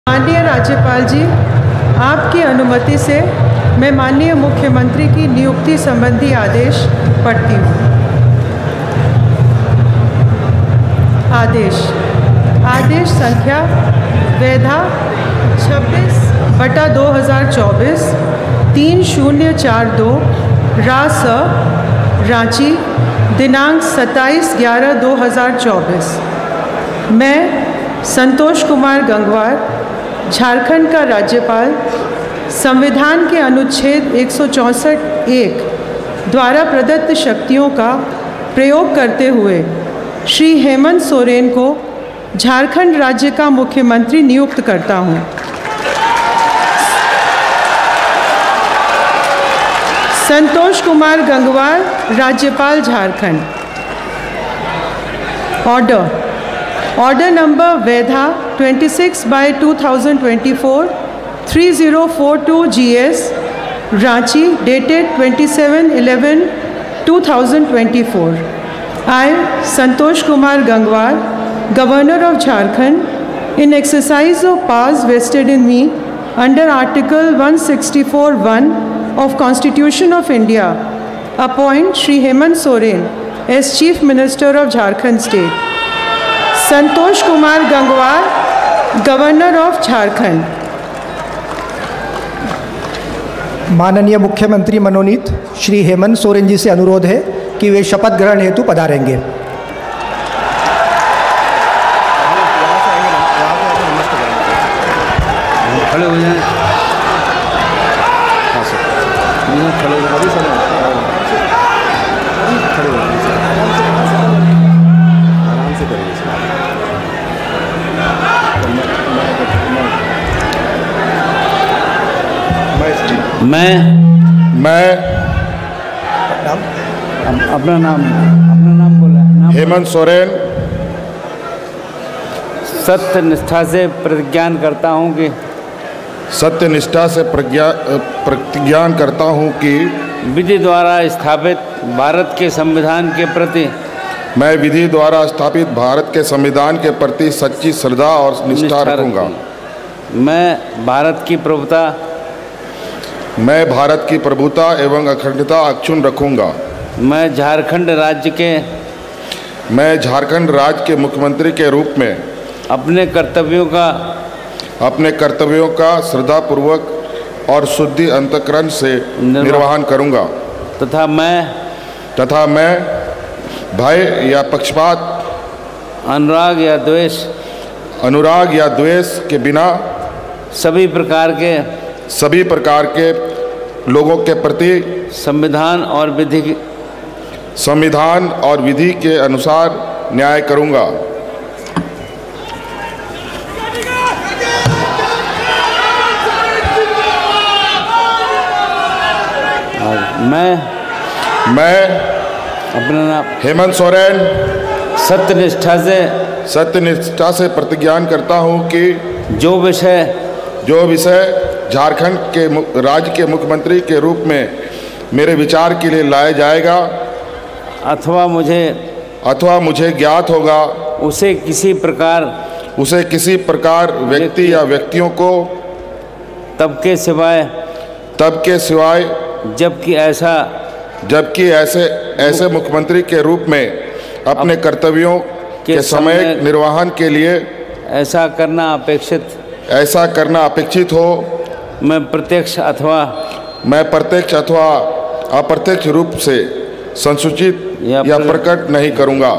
माननीय राज्यपाल जी, आपकी अनुमति से मैं माननीय मुख्यमंत्री की नियुक्ति संबंधी आदेश पढ़ती हूँ। आदेश संख्या वैधा 26/2024 3042 रास रांची दिनांक 27/11/2024। मैं संतोष कुमार गंगवार, झारखंड का राज्यपाल, संविधान के अनुच्छेद 164(1) द्वारा प्रदत्त शक्तियों का प्रयोग करते हुए श्री हेमंत सोरेन को झारखंड राज्य का मुख्यमंत्री नियुक्त करता हूँ। संतोष कुमार गंगवार, राज्यपाल झारखंड। ऑर्डर नंबर वैधा 26/2024 3042 GS Ranchi dated 27/11/2024। I, Santosh Kumar Gangwar, Governor of Jharkhand, in exercise of powers vested in me under Article 164(1) of Constitution of India, appoint Shri Hemant Soren as Chief Minister of Jharkhand State. Santosh Kumar Gangwar, governor of Jharkhand. माननीय मुख्यमंत्री मनोनीत श्री हेमंत सोरेन जी से अनुरोध है कि वे शपथ ग्रहण हेतु पधारेंगे। खड़े हो जाएं। आराम से करिए। मैं अपना नाम बोला। हेमंत सोरेन सत्य निष्ठा से प्रतिज्ञान करता हूँ कि प्रतिज्ञान करता हूँ कि विधि द्वारा स्थापित भारत के संविधान के प्रति मैं विधि द्वारा स्थापित भारत के संविधान के प्रति सच्ची श्रद्धा और निष्ठा रखूँगा। मैं भारत की प्रभुता एवं अखंडता अक्षुण्ण रखूँगा। मैं झारखंड राज्य के मुख्यमंत्री के रूप में अपने कर्तव्यों का श्रद्धापूर्वक और शुद्धि अंतःकरण से निर्वहन करूँगा तथा मैं भय या पक्षपात, अनुराग या द्वेष के बिना सभी प्रकार के लोगों के प्रति संविधान और विधि के अनुसार न्याय करूँगा। मैं अपना नाम हेमंत सोरेन सत्यनिष्ठा से प्रतिज्ञान करता हूँ कि जो विषय झारखंड के राज्य के मुख्यमंत्री के रूप में मेरे विचार के लिए लाया जाएगा अथवा मुझे ज्ञात होगा उसे किसी प्रकार व्यक्ति या व्यक्तियों को तब के सिवाय जबकि ऐसे मुख्यमंत्री के रूप में अपने कर्तव्यों के समय निर्वहन के लिए ऐसा करना अपेक्षित हो मैं प्रत्यक्ष अथवा अप्रत्यक्ष रूप से संसूचित या प्रकट नहीं करूँगा।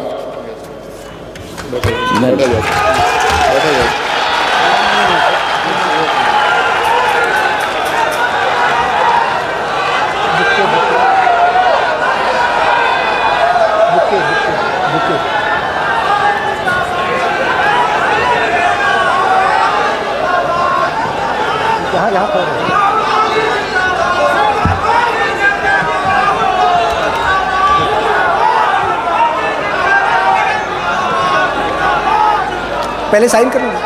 पहले साइन कर लो।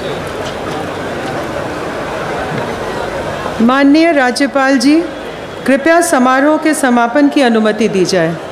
माननीय राज्यपाल जी, कृपया समारोह के समापन की अनुमति दी जाए।